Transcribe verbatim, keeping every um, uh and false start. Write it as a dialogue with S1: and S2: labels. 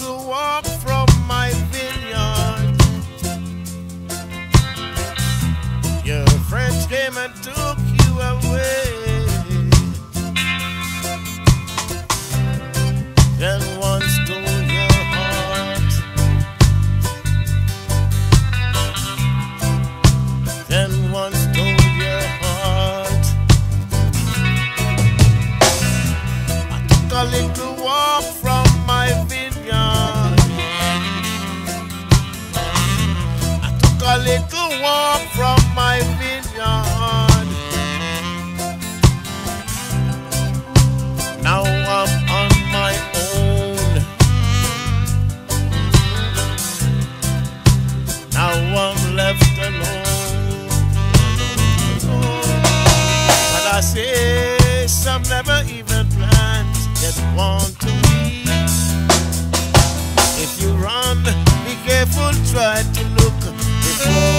S1: to walk from my vineyard. Your friends came and took you away. Then one stole your heart. Then one stole your heart. I took a little walk from my vineyard. I took a little walk from my vineyard. Now I'm on my own. Now I'm left alone. But I say some never even planned that want to be. If you run, be careful, try to look before